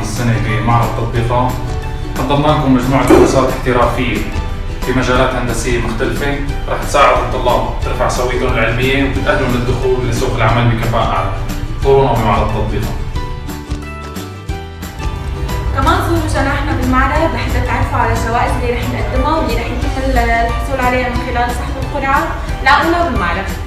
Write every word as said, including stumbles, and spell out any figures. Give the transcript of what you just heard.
السنة بمعرض تطبيقات. قدمنا لكم مجموعة كورسات احترافية في مجالات هندسية مختلفة رح تساعد الطلاب ترفع سويتهم العلمية وتتأهلهم للدخول لسوق العمل بكفاءة أعلى. زورونا بمعرض تطبيقات. كمان زوروا جناحنا بالمعرض لحتى تعرفوا على الجوائز اللي رح نقدمها واللي رح يتم الحصول عليها من خلال سحب القرعة. لاقونا بالمعرض.